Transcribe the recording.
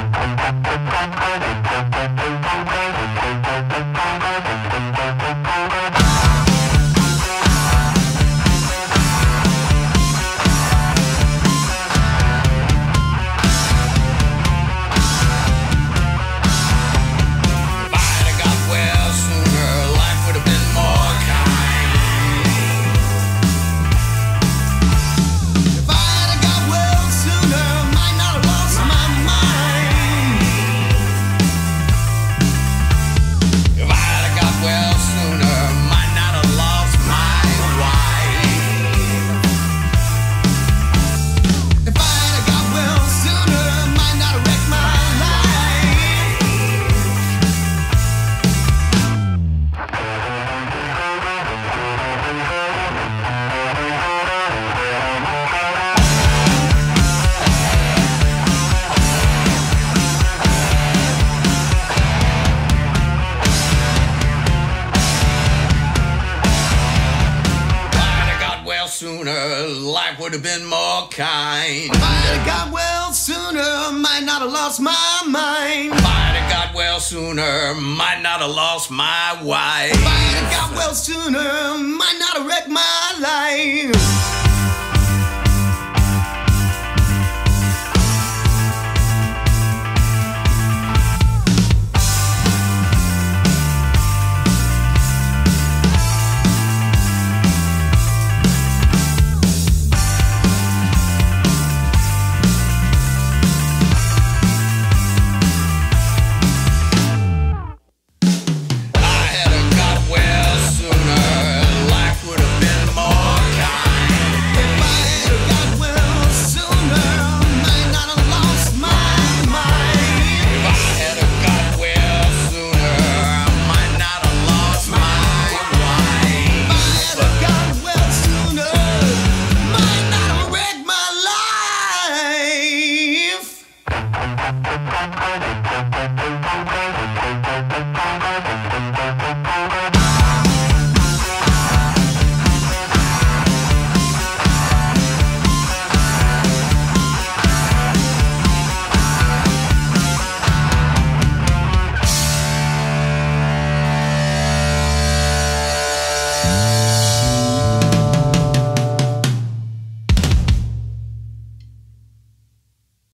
Sooner, life would have been more kind. If I'd have got well sooner, might not have lost my mind. If I'd have got well sooner, might not have lost my wife. If I'd have got well sooner, might not have wrecked my life.